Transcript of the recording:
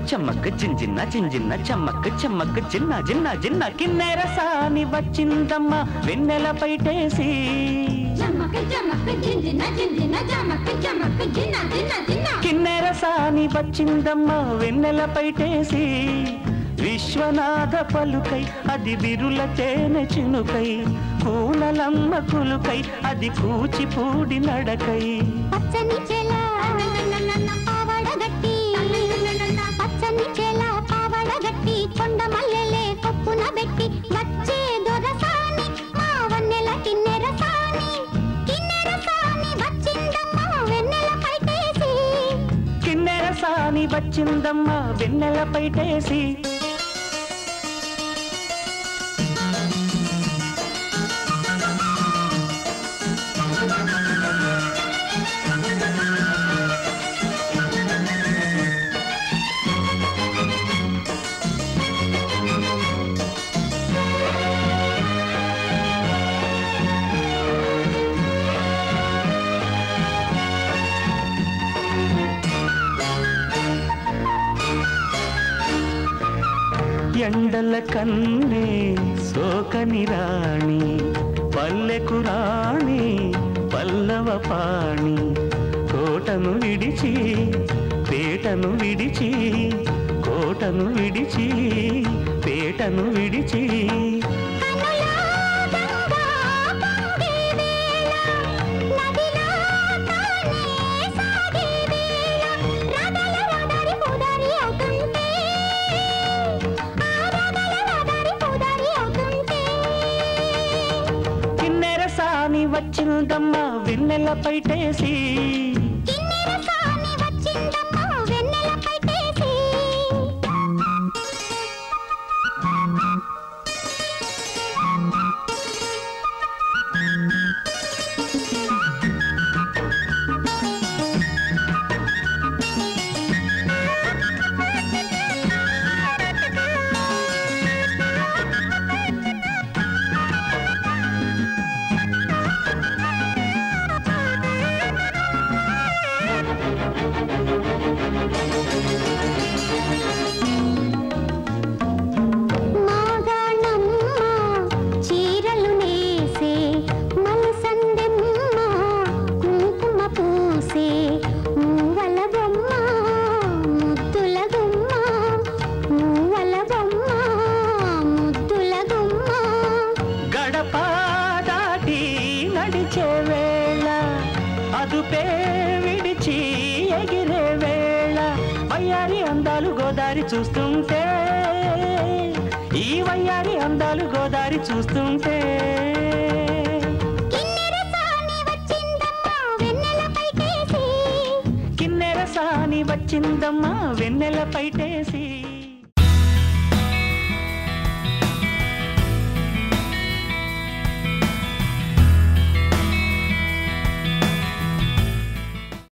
చమ్మక్ జింజిన్న జింజిన్న చమ్మక్ చమ్మక్ జిన్న జిన్న జిన్న కిన్నెర సాని వచ్చిందమ్మ వెన్నెల పైటేసి కిన్నెర సాని వచ్చిందమ్మ వెన్నెల పైటేసి విశ్వనాథ పలుకై అది బిరుల తేనె చినుకై పూలలమ్మ కులుకై అది కూచిపూడి నడకై పచ్చని చెల పావడగట్టి పచ్చని చెల పావడగట్టి కొండ మల్లెలే కొప్పున పెట్టి వచ్చే దొరసాని మా వన్నెల కిన్నెర సాని వచ్చిందమ్మ వెన్నెల పైటేసి కిన్నెర సాని వచ్చిందమ్మ వెన్నెల పైటేసి ఎండల కన్నే సోకని రాణి పల్లెకు రాణి పల్లవ పాణి కోటను విడిచి పేటను విడిచి కోటను విడిచి పేటను విడిచి వచ్చిందమ్మ వెన్నెల పైటేసి గోదారి చూస్తుంటే ఈ వయ్యారి అందాలు గోదారి చూస్తుంటే కిన్నెర సాని వచ్చిందమ్మ వెన్నెల పైటేసి